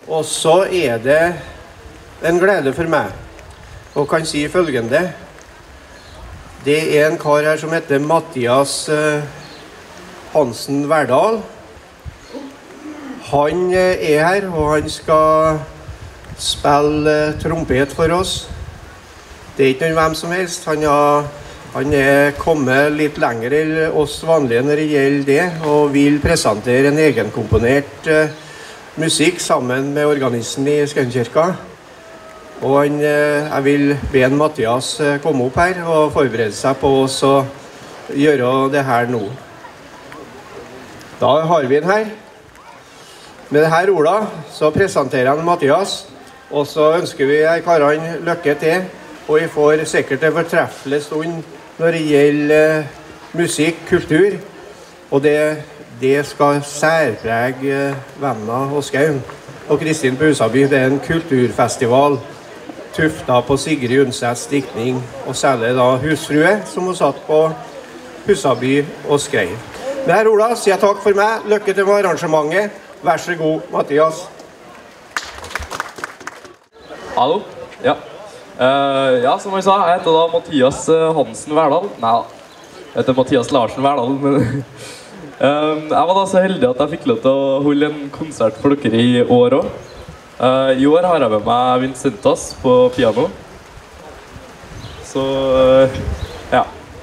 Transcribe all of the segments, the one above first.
Og så det en glede for meg, og kan si følgende. Det en kar her som heter Mathias Hansen Verdal. Han her, og han skal spille trompet for oss. Det ikke noen hvem som helst. Han kommet litt lenger enn oss vanlige når det gjelder det, og vil presentere en egenkomponert musikk sammen med organisten i Skøyenkirka. Og jeg vil be Mathias komme opp her og forberede seg på oss å gjøre det her nå. Da har vi den her. Med det her ordet så presenterer han Mathias, og så ønsker vi karene lykke til, og vi får sikkert en fortreffelig stund når det gjelder musikk, kultur, og det skal særprege Venna og Skaun. Og Kristin på Husaby, det en kulturfestival tufta på Sigrid Undsets diktning, og særlig da husfrue, som hun satt på Husaby og skrev. Med her orda sier jeg takk for meg, lykke til med arrangementet. Vær så god, Mathias. Hallo? Ja. Ja, som jeg sa, jeg heter da Mathias Hansen Verdal. Nei, jeg heter Mathias Larsen Verdal, men jeg var da så heldig at jeg fikk lov til å holde en konsert for dere i år også. I år har jeg med meg Vincentas på piano. Så, ja.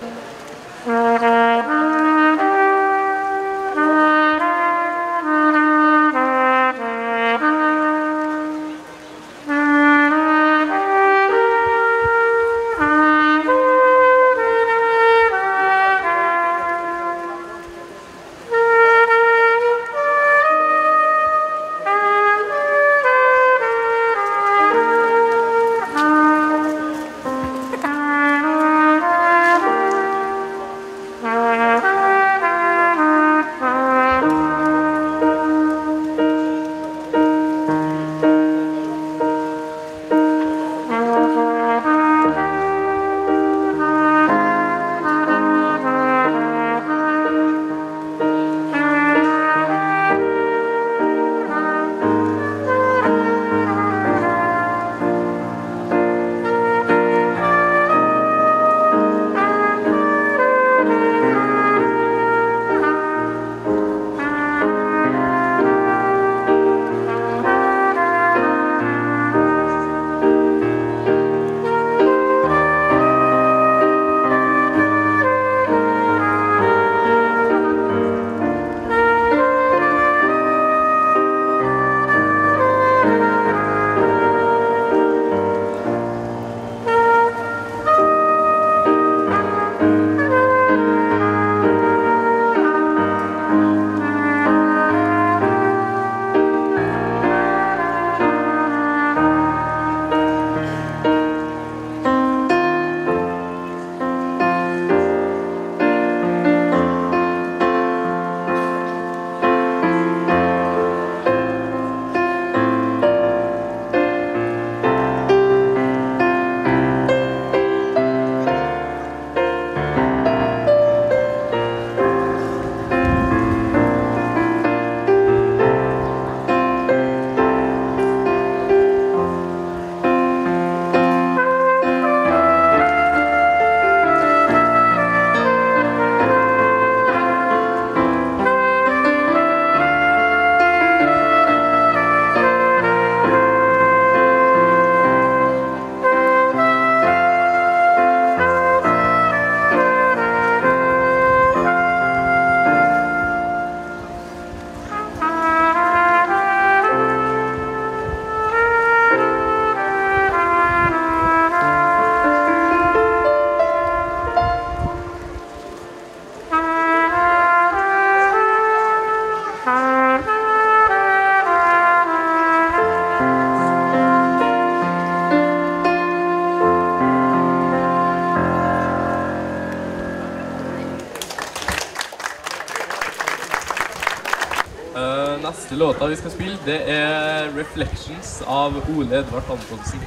Neste låta vi skal spille, det Reflections av Ole Edvard Antonsen.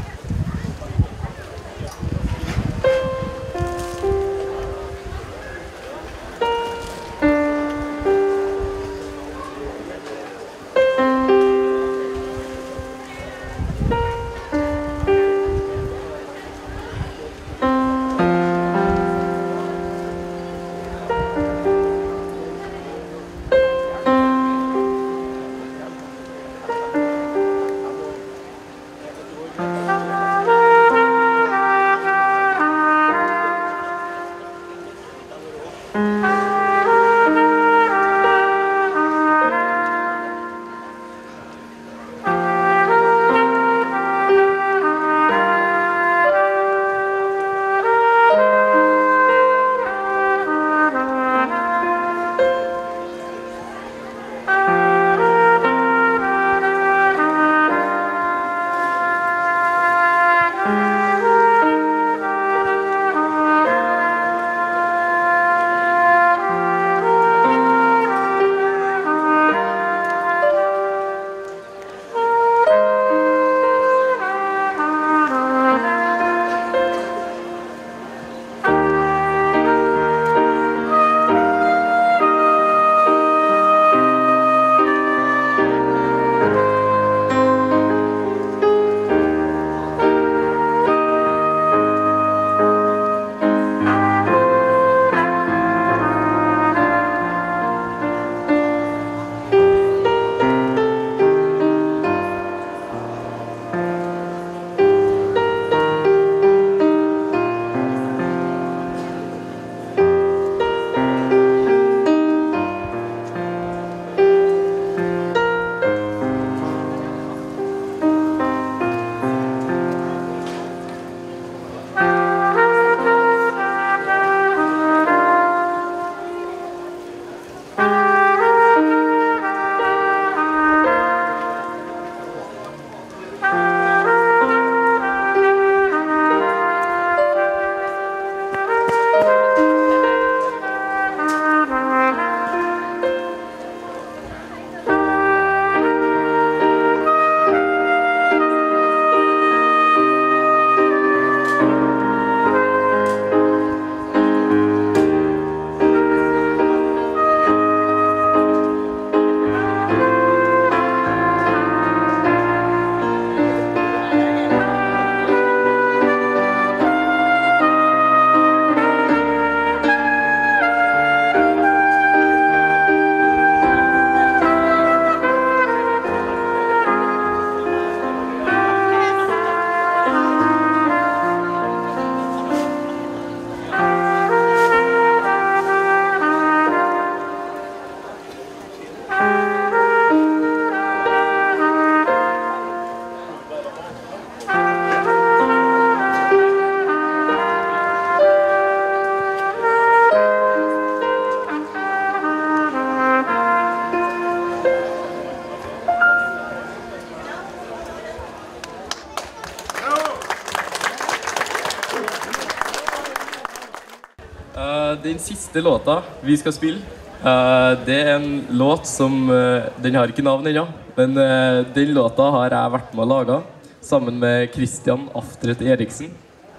den siste låta vi skal spille, det er en låt som den har ikke navn ennå, men den låta har jeg vært med å lage sammen med Christian Aftret Eriksen.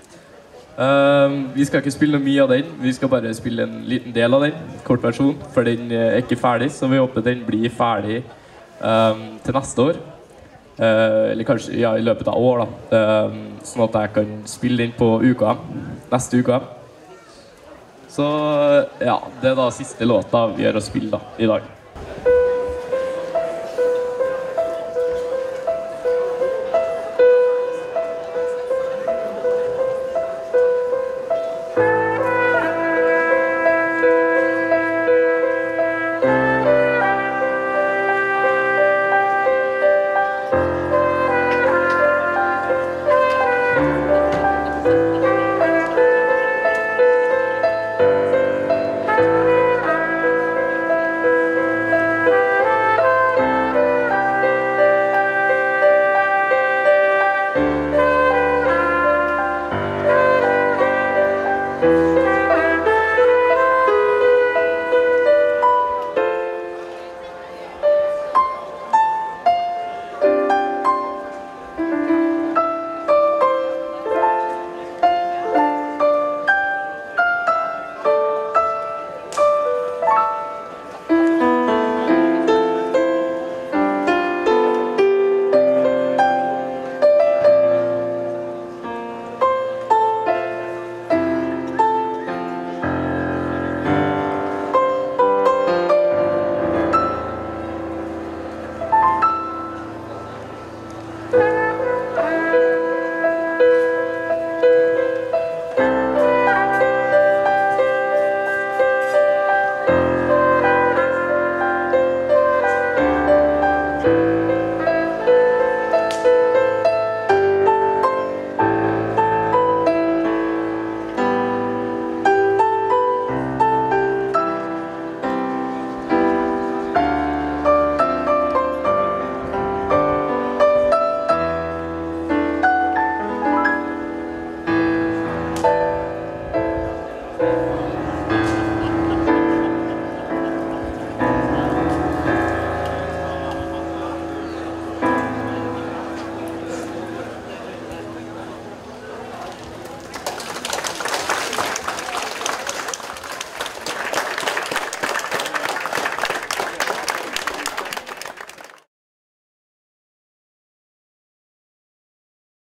Vi skal ikke spille noe mye av den, vi skal bare spille en liten del av den, kort versjon, for den er ikke ferdig, så vi håper den blir ferdig til neste år. Eller kanskje ja, i løpet av år da, sånn at jeg kan spille den på neste uka. Så ja, det er da siste låta vi gjør å spille da, i dag.